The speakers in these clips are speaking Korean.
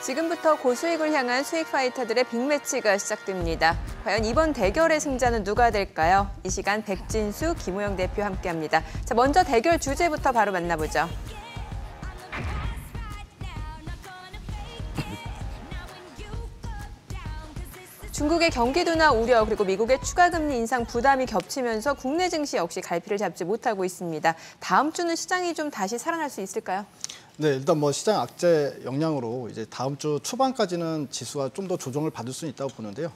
지금부터 고수익을 향한 수익 파이터들의 빅매치가 시작됩니다. 과연 이번 대결의 승자는 누가 될까요? 이 시간 백진수, 김우영 대표 함께합니다. 자, 먼저 대결 주제부터 바로 만나보죠. 중국의 경기 둔화 우려 그리고 미국의 추가 금리 인상 부담이 겹치면서 국내 증시 역시 갈피를 잡지 못하고 있습니다. 다음 주는 시장이 좀 다시 살아날 수 있을까요? 네, 일단 뭐 시장 악재 영향으로 이제 다음 주 초반까지는 지수가 좀 더 조정을 받을 수 있다고 보는데요.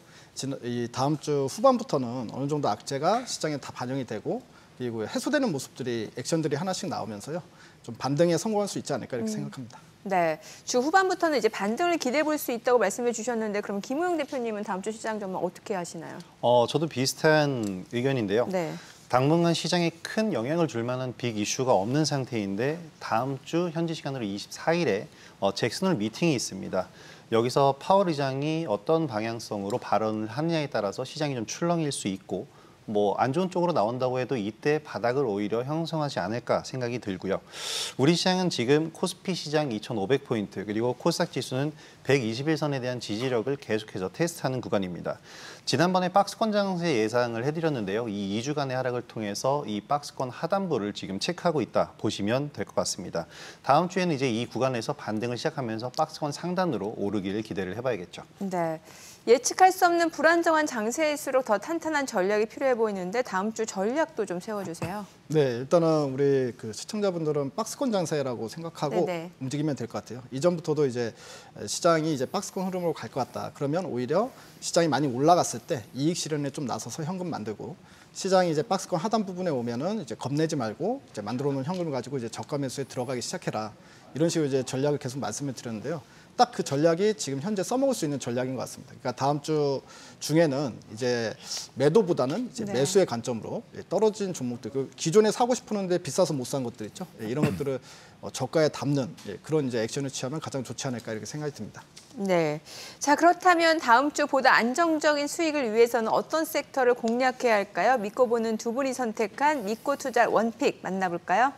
이 다음 주 후반부터는 어느 정도 악재가 시장에 다 반영이 되고 그리고 해소되는 모습들이 액션들이 하나씩 나오면서요. 좀 반등에 성공할 수 있지 않을까 이렇게 생각합니다. 네, 주 후반부터는 이제 반등을 기대해 볼 수 있다고 말씀해 주셨는데 그럼 김우영 대표님은 다음 주 시장 전망 어떻게 하시나요? 저도 비슷한 의견인데요. 네. 당분간 시장에 큰 영향을 줄 만한 빅 이슈가 없는 상태인데 다음 주 현지 시간으로 24일에 잭슨홀 미팅이 있습니다. 여기서 파월 의장이 어떤 방향성으로 발언을 하느냐에 따라서 시장이 좀 출렁일 수 있고 뭐 안 좋은 쪽으로 나온다고 해도 이때 바닥을 오히려 형성하지 않을까 생각이 들고요. 우리 시장은 지금 코스피 시장 2,500포인트 그리고 코스닥 지수는 121선에 대한 지지력을 계속해서 테스트하는 구간입니다. 지난번에 박스권 장세 예상을 해드렸는데요. 이 2주간의 하락을 통해서 이 박스권 하단부를 지금 체크하고 있다 보시면 될 것 같습니다. 다음 주에는 이제 이 구간에서 반등을 시작하면서 박스권 상단으로 오르기를 기대를 해봐야겠죠. 네. 예측할 수 없는 불안정한 장세일수록 더 탄탄한 전략이 필요해 보이는데 다음 주 전략도 좀 세워주세요. 네, 일단은 우리 시청자분들은 박스권 장세라고 생각하고 네네. 움직이면 될 것 같아요. 이전부터도 이제 시장이 이제 박스권 흐름으로 갈 것 같다. 그러면 오히려 시장이 많이 올라갔을 때 이익 실현에 좀 나서서 현금 만들고 시장이 이제 박스권 하단 부분에 오면은 이제 겁내지 말고 이제 만들어 놓은 현금을 가지고 이제 저가 매수에 들어가기 시작해라. 이런 식으로 이제 전략을 계속 말씀을 드렸는데요. 딱 그 전략이 지금 현재 써먹을 수 있는 전략인 것 같습니다. 그러니까 다음 주 중에는 이제 매도보다는 이제 네. 매수의 관점으로 떨어진 종목들, 기존에 사고 싶었는데 비싸서 못 산 것들 있죠. 이런 것들을 저가에 담는 그런 이제 액션을 취하면 가장 좋지 않을까 이렇게 생각이 듭니다. 네. 자, 그렇다면 다음 주 보다 안정적인 수익을 위해서는 어떤 섹터를 공략해야 할까요? 믿고 보는 두 분이 선택한 믿고 투자 원픽 만나볼까요?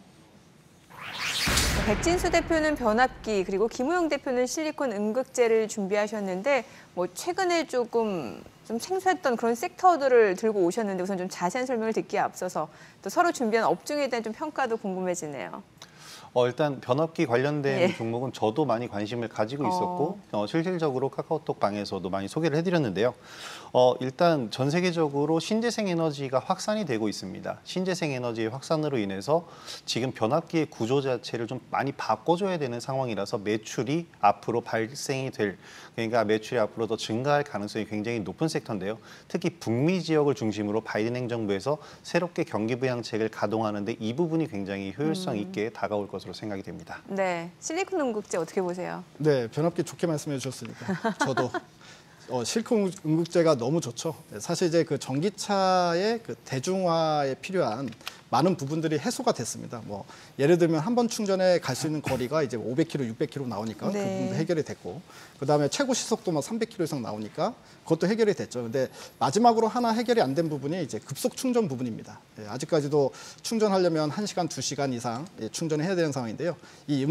백진수 대표는 변압기 그리고 김우영 대표는 실리콘 음극재를 준비하셨는데 뭐 최근에 조금 좀 생소했던 그런 섹터들을 들고 오셨는데 우선 좀 자세한 설명을 듣기에 앞서서 또 서로 준비한 업종에 대한 좀 평가도 궁금해지네요. 일단 변압기 관련된 예. 종목은 저도 많이 관심을 가지고 있었고 실질적으로 카카오톡 방에서도 많이 소개를 해드렸는데요. 일단 전 세계적으로 신재생 에너지가 확산이 되고 있습니다. 신재생 에너지의 확산으로 인해서 지금 변압기의 구조 자체를 좀 많이 바꿔줘야 되는 상황이라서 매출이 앞으로 발생이 그러니까 매출이 앞으로 더 증가할 가능성이 굉장히 높은 섹터인데요. 특히 북미 지역을 중심으로 바이든 행정부에서 새롭게 경기 부양책을 가동하는데 이 부분이 굉장히 효율성 있게 다가올 것으로 생각이 됩니다. 네, 실리콘 음극재 어떻게 보세요? 네, 변압기 좋게 말씀해 주셨으니까 저도 실리콘 음극재가 너무 좋죠. 사실 이제 그 전기차의 그 대중화에 필요한 많은 부분들이 해소가 됐습니다. 뭐 예를 들면 한 번 충전에 갈 수 있는 거리가 이제 500km, 600km 나오니까 네. 그 부분도 해결이 됐고, 그 다음에 최고 시속도 뭐 300km 이상 나오니까 그것도 해결이 됐죠. 근데 마지막으로 하나 해결이 안 된 부분이 이제 급속 충전 부분입니다. 아직까지도 충전하려면 1시간, 2시간 이상 충전을 해야 되는 상황인데요. 이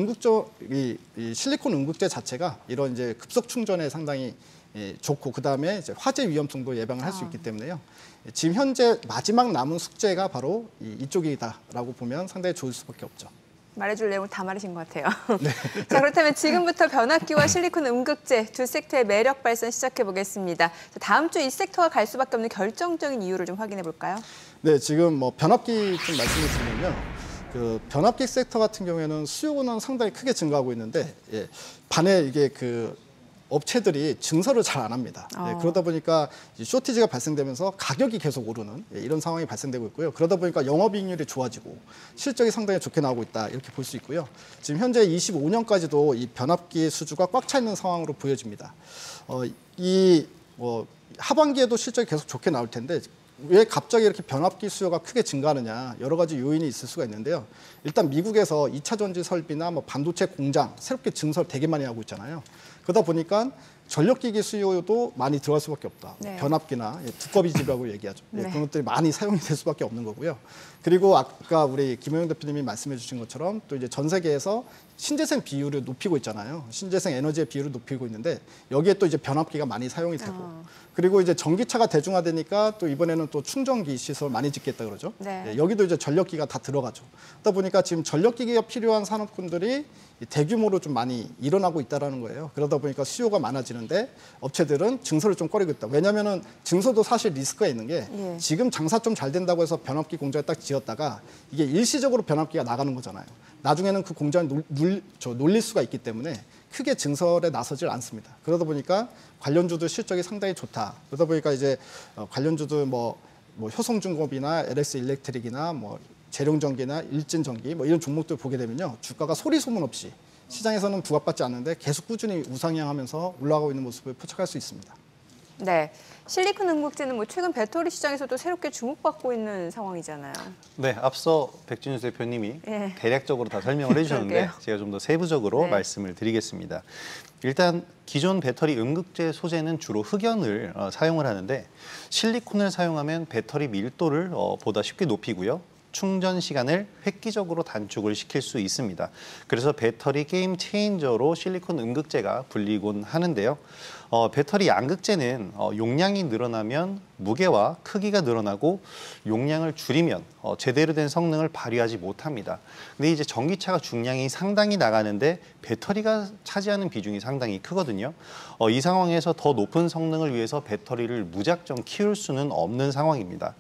실리콘 음극재 자체가 이런 이제 급속 충전에 상당히 좋고 그다음에 이제 화재 위험성도 예방을 할 수 있기 때문에요. 지금 현재 마지막 남은 숙제가 바로 이쪽이다라고 보면 상당히 좋을 수밖에 없죠. 말해줄 내용을 다 말하신 것 같아요. 네. 자, 그렇다면 지금부터 변압기와 실리콘 음극재 두 섹터의 매력 발산 시작해 보겠습니다. 다음 주 이 섹터가 갈 수밖에 없는 결정적인 이유를 좀 확인해 볼까요? 네, 지금 뭐 변압기 좀 말씀을 드리면요. 그 변압기 섹터 같은 경우에는 수요는 상당히 크게 증가하고 있는데 반해 이게 업체들이 증설을 잘 안 합니다. 그러다 보니까 쇼티지가 발생되면서 가격이 계속 오르는 이런 상황이 발생되고 있고요. 그러다 보니까 영업이익률이 좋아지고 실적이 상당히 좋게 나오고 있다 이렇게 볼 수 있고요. 지금 현재 25년까지도 이 변압기 수주가 꽉 차 있는 상황으로 보여집니다. 하반기에도 실적이 계속 좋게 나올 텐데 왜 갑자기 이렇게 변압기 수요가 크게 증가하느냐 여러 가지 요인이 있을 수가 있는데요. 일단 미국에서 2차 전지 설비나 뭐 반도체 공장 새롭게 증설 되게 많이 하고 있잖아요. 그러다 보니까 전력기기 수요도 많이 들어갈 수밖에 없다. 네. 변압기나 두꺼비집이라고 얘기하죠. 네. 그런 것들이 많이 사용이 될 수밖에 없는 거고요. 그리고 아까 우리 김호영 대표님이 말씀해 주신 것처럼 또 이제 전 세계에서 신재생 비율을 높이고 있잖아요. 신재생 에너지의 비율을 높이고 있는데 여기에 또 이제 변압기가 많이 사용이 되고 그리고 이제 전기차가 대중화되니까 또 이번에는 또 충전기 시설 많이 짓겠다 그러죠. 네. 여기도 이제 전력기가 다 들어가죠. 그러다 보니까 지금 전력기기가 필요한 산업군들이 대규모로 좀 많이 일어나고 있다라는 거예요. 그러다 보니까 수요가 많아지는데 업체들은 증설을 좀 꺼리고 있다. 왜냐하면은 증설도 사실 리스크가 있는 게 예. 지금 장사 좀 잘 된다고 해서 변압기 공장을 딱 지었다가 이게 일시적으로 변압기가 나가는 거잖아요. 나중에는 그 공장을 놀릴 수가 있기 때문에 크게 증설에 나서질 않습니다. 그러다 보니까 관련주들 실적이 상당히 좋다. 그러다 보니까 이제 관련주들 뭐 효성중공업이나 LS 일렉트릭이나 뭐 재룡전기나 일진전기 뭐 이런 종목들 보게 되면요. 주가가 소리 소문 없이 시장에서는 부각받지 않는데 계속 꾸준히 우상향하면서 올라가고 있는 모습을 포착할 수 있습니다. 네. 실리콘 응급제는 뭐 최근 배터리 시장에서도 새롭게 주목받고 있는 상황이잖아요. 네, 앞서 백준유 대표님이 예. 대략적으로 다 설명을 해주셨는데 그러게요. 제가 좀 더 세부적으로 네. 말씀을 드리겠습니다. 일단 기존 배터리 응급제 소재는 주로 흑연을 사용을 하는데 실리콘을 사용하면 배터리 밀도를 보다 쉽게 높이고요. 충전 시간을 획기적으로 단축을 시킬 수 있습니다. 그래서 배터리 게임 체인저로 실리콘 음극재가 불리곤 하는데요. 배터리 양극재는 용량이 늘어나면 무게와 크기가 늘어나고 용량을 줄이면 제대로 된 성능을 발휘하지 못합니다. 근데 이제 전기차가 중량이 상당히 나가는데 배터리가 차지하는 비중이 상당히 크거든요. 이 상황에서 더 높은 성능을 위해서 배터리를 무작정 키울 수는 없는 상황입니다.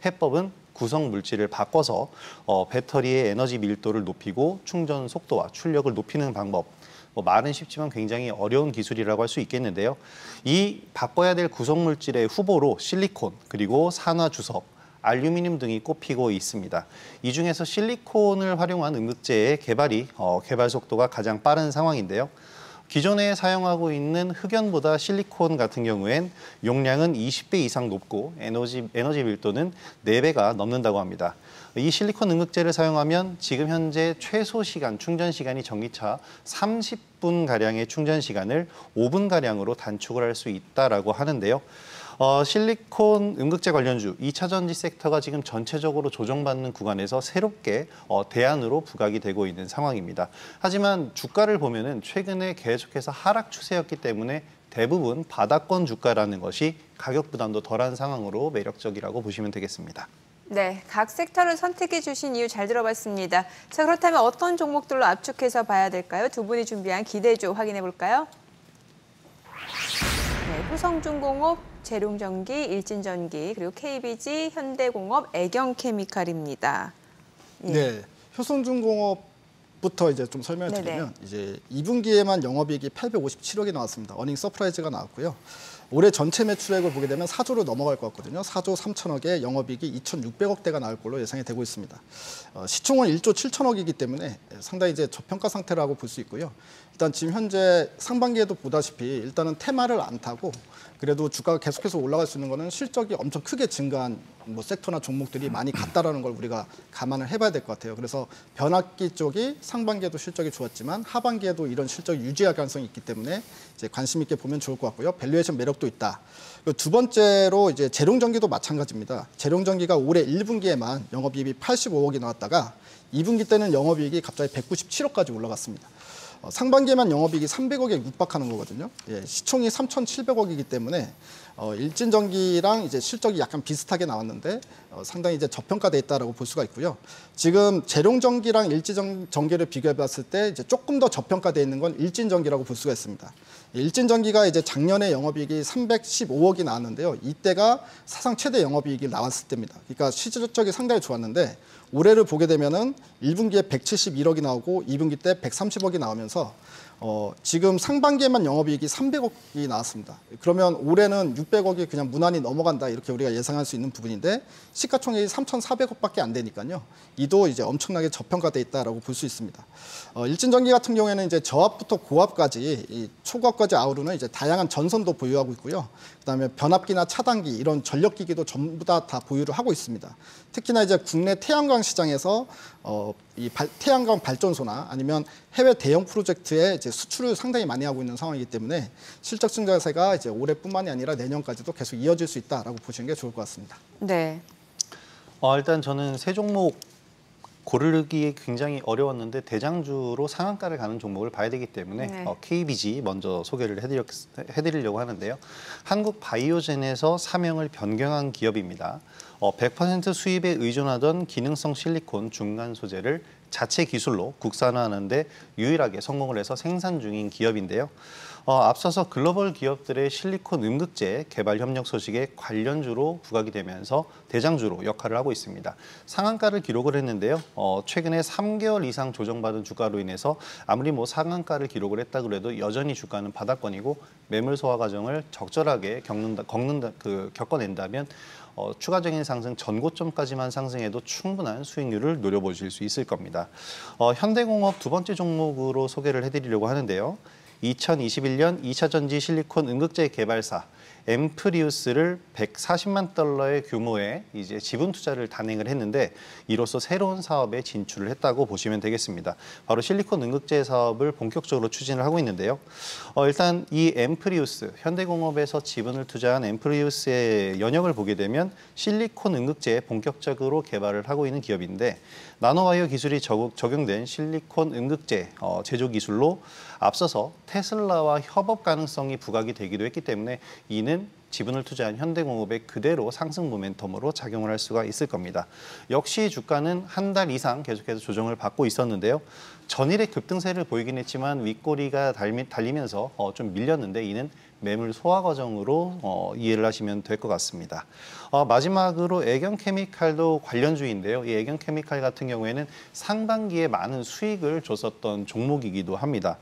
해법은 구성 물질을 바꿔서 배터리의 에너지 밀도를 높이고 충전 속도와 출력을 높이는 방법. 말은 쉽지만 굉장히 어려운 기술이라고 할 수 있겠는데요. 이 바꿔야 될 구성 물질의 후보로 실리콘, 그리고 산화 주석, 알루미늄 등이 꼽히고 있습니다. 이 중에서 실리콘을 활용한 음극재의 개발 속도가 가장 빠른 상황인데요. 기존에 사용하고 있는 흑연보다 실리콘 같은 경우엔 용량은 20배 이상 높고 에너지 밀도는 4배가 넘는다고 합니다. 이 실리콘 음극재를 사용하면 지금 현재 최소 시간, 충전 시간이 전기차 30분가량의 충전 시간을 5분가량으로 단축을 할 수 있다라고 하는데요. 실리콘 음극재 관련주 2차 전지 섹터가 지금 전체적으로 조정받는 구간에서 새롭게 대안으로 부각이 되고 있는 상황입니다. 하지만 주가를 보면은 최근에 계속해서 하락 추세였기 때문에 대부분 바닥권 주가라는 것이 가격 부담도 덜한 상황으로 매력적이라고 보시면 되겠습니다. 네, 각 섹터를 선택해 주신 이유 잘 들어봤습니다. 자, 그렇다면 어떤 종목들로 압축해서 봐야 될까요? 두 분이 준비한 기대주 확인해 볼까요? 네, 효성중공업, 재룡전기, 일진전기, 그리고 KBG, 현대공업, 애경케미칼입니다. 예. 네, 효성중공업부터 이제 좀 설명을 네네. 드리면 이제 2분기에만 영업이익이 857억이 나왔습니다. 어닝 서프라이즈가 나왔고요. 올해 전체 매출액을 보게 되면 4조로 넘어갈 것 같거든요. 4조 3천억에 영업이익이 2,600억대가 나올 걸로 예상이 되고 있습니다. 시총은 1조 7천억이기 때문에 상당히 이제 저평가 상태라고 볼 수 있고요. 일단 지금 현재 상반기에도 보다시피 일단은 테마를 안 타고 그래도 주가가 계속해서 올라갈 수 있는 거는 실적이 엄청 크게 증가한 뭐 섹터나 종목들이 많이 갔다라는 걸 우리가 감안을 해봐야 될 것 같아요. 그래서 변압기 쪽이 상반기에도 실적이 좋았지만 하반기에도 이런 실적이 유지할 가능성이 있기 때문에 이제 관심 있게 보면 좋을 것 같고요. 밸류에이션 매력도 있다. 그리고 두 번째로 이제 재룡전기도 마찬가지입니다. 재룡전기가 올해 1분기에만 영업이익이 85억이 나왔다가 2분기 때는 영업이익이 갑자기 197억까지 올라갔습니다. 상반기에만 영업이익이 300억에 육박하는 거거든요. 예, 시총이 3,700억이기 때문에 일진전기랑 이제 실적이 약간 비슷하게 나왔는데 상당히 이제 저평가돼 있다라고 볼 수가 있고요. 지금 재룡전기랑 일진전기를 비교해봤을 때 이제 조금 더 저평가돼 있는 건 일진전기라고 볼 수가 있습니다. 일진전기가 이제 작년에 영업이익이 315억이 나왔는데요. 이때가 사상 최대 영업이익이 나왔을 때입니다. 그러니까 실적이 상당히 좋았는데 올해를 보게 되면은 1분기에 171억이 나오고 2분기 때 130억이 나오면서 지금 상반기에만 영업이익이 300억이 나왔습니다. 그러면 올해는 600억이 그냥 무난히 넘어간다 이렇게 우리가 예상할 수 있는 부분인데 시가총액이 3,400억밖에 안 되니까요. 이도 이제 엄청나게 저평가돼 있다라고 볼 수 있습니다. 일진전기 같은 경우에는 이제 저압부터 고압까지 이 초고압까지 아우르는 이제 다양한 전선도 보유하고 있고요. 그다음에 변압기나 차단기 이런 전력기기도 전부 다 보유를 하고 있습니다. 특히나 이제 국내 태양광 태양광 시장에서 태양광 발전소나 아니면 해외 대형 프로젝트에 이제 수출을 상당히 많이 하고 있는 상황이기 때문에 실적 증가세가 이제 올해뿐만이 아니라 내년까지도 계속 이어질 수 있다라고 보시는 게 좋을 것 같습니다. 네. 일단 저는 세 종목 고르기 굉장히 어려웠는데 대장주로 상한가를 가는 종목을 봐야 되기 때문에 네. KBG 먼저 소개를 해드리려고 하는데요. 한국바이오젠에서 사명을 변경한 기업입니다. 100% 수입에 의존하던 기능성 실리콘 중간 소재를 자체 기술로 국산화하는 데 유일하게 성공을 해서 생산 중인 기업인데요. 앞서서 글로벌 기업들의 실리콘 음극재 개발 협력 소식에 관련주로 부각이 되면서 대장주로 역할을 하고 있습니다. 상한가를 기록을 했는데요. 최근에 3개월 이상 조정받은 주가로 인해서 아무리 상한가를 기록을 했다 그래도 여전히 주가는 바닥권이고 매물 소화 과정을 적절하게 겪어낸다면 추가적인 상승 전고점까지만 상승해도 충분한 수익률을 노려보실 수 있을 겁니다. 현대공업 두 번째 종목으로 소개를 해드리려고 하는데요. 2021년 2차 전지 실리콘 음극재 개발사 엠프리우스를 140만 달러의 규모의 이제 지분 투자를 단행을 했는데 이로써 새로운 사업에 진출을 했다고 보시면 되겠습니다. 바로 실리콘 음극재 사업을 본격적으로 추진을 하고 있는데요. 일단 이 엠프리우스, 현대공업에서 지분을 투자한 엠프리우스의 연역을 보게 되면 실리콘 음극재에 본격적으로 개발을 하고 있는 기업인데 나노와이어 기술이 적용된 실리콘 음극재 제조 기술로 앞서서 테슬라와 협업 가능성이 부각이 되기도 했기 때문에 이는 지분을 투자한 현대공업에 그대로 상승 모멘텀으로 작용을 할 수가 있을 겁니다. 역시 주가는 한 달 이상 계속해서 조정을 받고 있었는데요. 전일에 급등세를 보이긴 했지만 윗꼬리가 달리면서 좀 밀렸는데 이는 매물 소화 과정으로 이해를 하시면 될 것 같습니다. 마지막으로 애경케미칼도 관련주인데요. 이 애경케미칼 같은 경우에는 상반기에 많은 수익을 줬었던 종목이기도 합니다.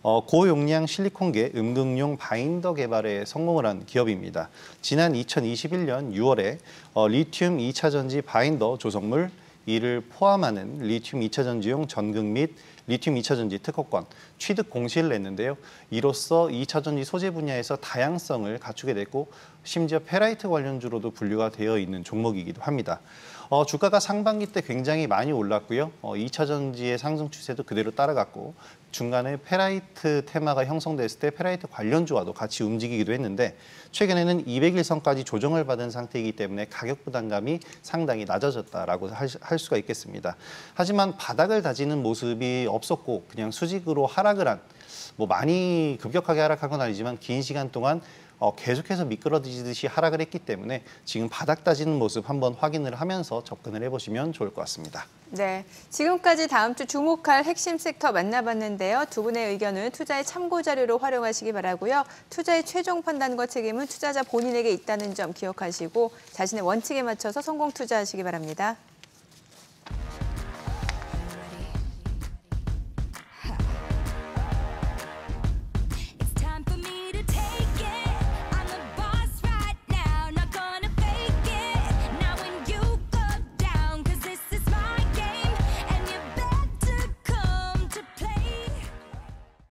고용량 실리콘계 음극용 바인더 개발에 성공을 한 기업입니다. 지난 2021년 6월에 리튬 2차 전지 바인더 조성물, 이를 포함하는 리튬 2차 전지용 전극 및 리튬 2차 전지 특허권 취득 공시를 냈는데요. 이로써 2차 전지 소재 분야에서 다양성을 갖추게 됐고 심지어 페라이트 관련주로도 분류가 되어 있는 종목이기도 합니다. 주가가 상반기 때 굉장히 많이 올랐고요. 2차 전지의 상승 추세도 그대로 따라갔고 중간에 페라이트 테마가 형성됐을 때 페라이트 관련주와도 같이 움직이기도 했는데 최근에는 200일선까지 조정을 받은 상태이기 때문에 가격 부담감이 상당히 낮아졌다라고 할 수가 있겠습니다. 하지만 바닥을 다지는 모습이 없었고 그냥 수직으로 하락을 한 많이 급격하게 하락한 건 아니지만 긴 시간 동안 계속해서 미끄러지듯이 하락을 했기 때문에 지금 바닥 다지는 모습 한번 확인을 하면서 접근을 해보시면 좋을 것 같습니다. 네, 지금까지 다음 주 주목할 핵심 섹터 만나봤는데요. 두 분의 의견은 투자의 참고 자료로 활용하시기 바라고요. 투자의 최종 판단과 책임은 투자자 본인에게 있다는 점 기억하시고 자신의 원칙에 맞춰서 성공 투자하시기 바랍니다.